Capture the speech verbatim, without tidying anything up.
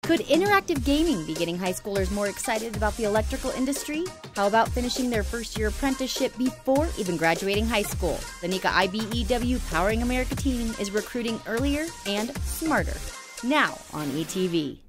Could interactive gaming be getting high schoolers more excited about the electrical industry? How about finishing their first year apprenticeship before even graduating high school? The NECA I B E W Powering America team is recruiting earlier and smarter. Now on E T V.